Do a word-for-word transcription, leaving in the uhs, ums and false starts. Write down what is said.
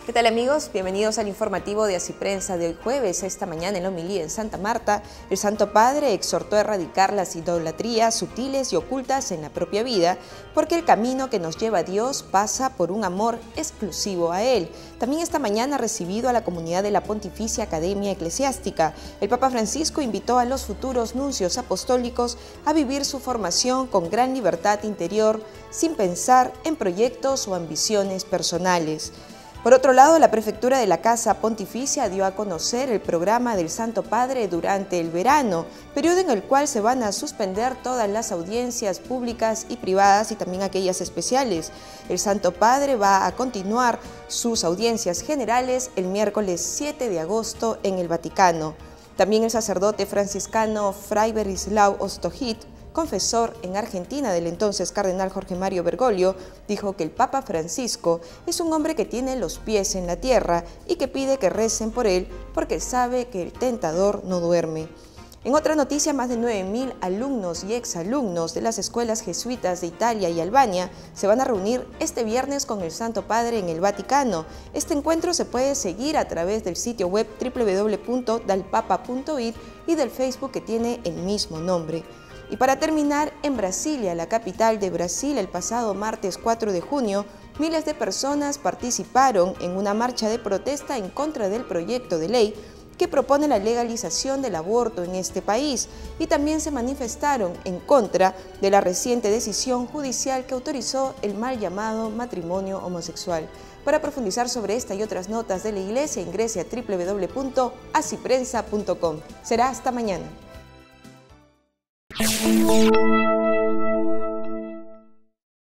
¿Qué tal, amigos? Bienvenidos al informativo de Así Prensa de hoy jueves. Esta mañana en la homilía en Santa Marta, el Santo Padre exhortó a erradicar las idolatrías sutiles y ocultas en la propia vida, porque el camino que nos lleva a Dios pasa por un amor exclusivo a Él. También esta mañana ha recibido a la comunidad de la Pontificia Academia Eclesiástica. El Papa Francisco invitó a los futuros nuncios apostólicos a vivir su formación con gran libertad interior, sin pensar en proyectos o ambiciones personales. Por otro lado, la Prefectura de la Casa Pontificia dio a conocer el programa del Santo Padre durante el verano, periodo en el cual se van a suspender todas las audiencias públicas y privadas y también aquellas especiales. El Santo Padre va a continuar sus audiencias generales el miércoles siete de agosto en el Vaticano. También el sacerdote franciscano Fray Berislao Ostojit, confesor en Argentina del entonces cardenal Jorge Mario Bergoglio, dijo que el Papa Francisco es un hombre que tiene los pies en la tierra y que pide que recen por él porque sabe que el tentador no duerme. En otra noticia, más de nueve mil alumnos y exalumnos de las escuelas jesuitas de Italia y Albania se van a reunir este viernes con el Santo Padre en el Vaticano. Este encuentro se puede seguir a través del sitio web doble u doble u doble u punto dalpapa punto it y del Facebook que tiene el mismo nombre. Y para terminar, en Brasilia, la capital de Brasil, el pasado martes cuatro de junio, miles de personas participaron en una marcha de protesta en contra del proyecto de ley que propone la legalización del aborto en este país, y también se manifestaron en contra de la reciente decisión judicial que autorizó el mal llamado matrimonio homosexual. Para profundizar sobre esta y otras notas de la Iglesia, ingrese a doble u doble u doble u punto así prensa punto com. Será hasta mañana. Thank you.